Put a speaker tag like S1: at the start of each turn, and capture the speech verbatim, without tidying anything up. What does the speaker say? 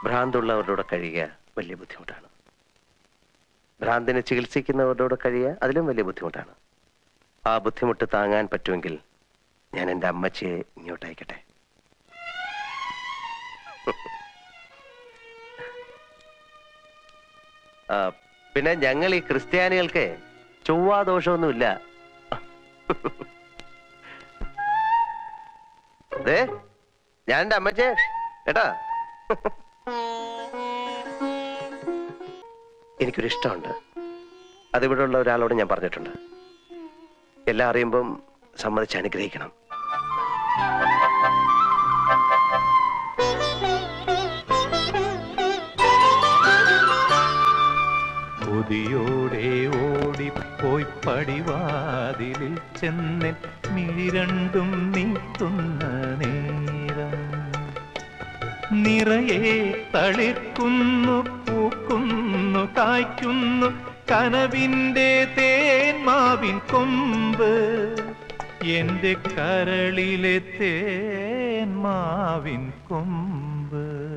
S1: ഭ്രാന്തുള്ളവരുടെ കഴിയുക വലിയ ബുദ്ധിമുട്ടാണ്. ഭ്രാന്തിനെ ചികിത്സിക്കുന്നവരുടെ കഴിയുക അതിലും വലിയ ബുദ്ധിമുട്ടാണ്. ആ ബുദ്ധിമുട്ട് താങ്ങാൻ പറ്റുമെങ്കിൽ ഞാൻ എൻ്റെ അമ്മച്ചിയെ ഇങ്ങോട്ട് അയക്കട്ടെ. പിന്നെ ഞങ്ങൾ ഈ ക്രിസ്ത്യാനികൾക്ക് ചൊവ്വാ ദോഷമൊന്നുമില്ല. അതെ, ഞാൻ എൻ്റെ അമ്മച്ചേ കേട്ടാ. എനിക്കൊരു ഇഷ്ടമുണ്ട്. അതിവിടെ ഉള്ള ഒരാളോട് ഞാൻ പറഞ്ഞിട്ടുണ്ട്. എല്ലാം അറിയുമ്പം സമ്മതിച്ച് അനുഗ്രഹിക്കണം.
S2: കൊതിയോടെ ഓടിപ്പോയി പടിവാതിലിൽ ചെന്ന് മിഴി രണ്ടും നീട്ടുന്ന നേരം നിറയെ തളിർക്കുന്നു, പൂക്കുന്നു, കായ്ക്കുന്നു കനവിൻ്റെ തേന്മാവിൻ കൊമ്പ്, എൻ്റെ കരളിലെ തേന്മാവിൻ കൊമ്പ്.